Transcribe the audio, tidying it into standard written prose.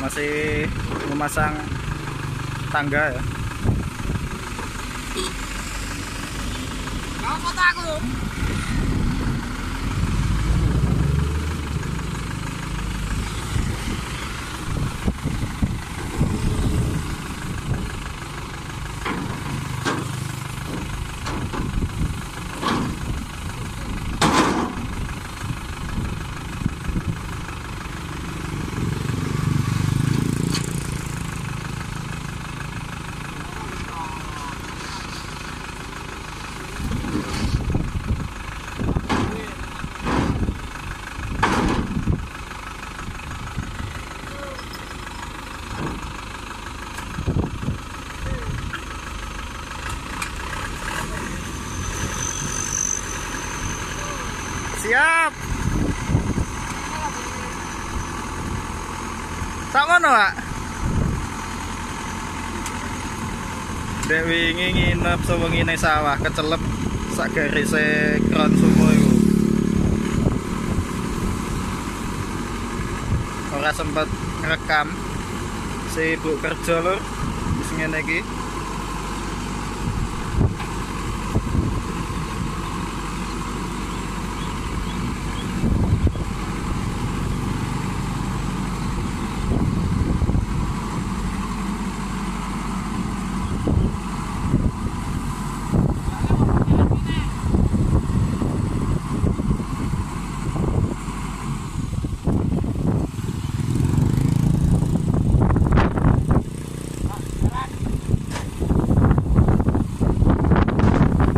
masih memasang tangga ya. Nggak foto aku. Siap. Tak ngono, Pak. Dek wingi nginep sewengi ning sawah kecelep sak garise kron sumo iku. Ora sempet ngerekam. Sibuk kerja lur. Wis ngene iki.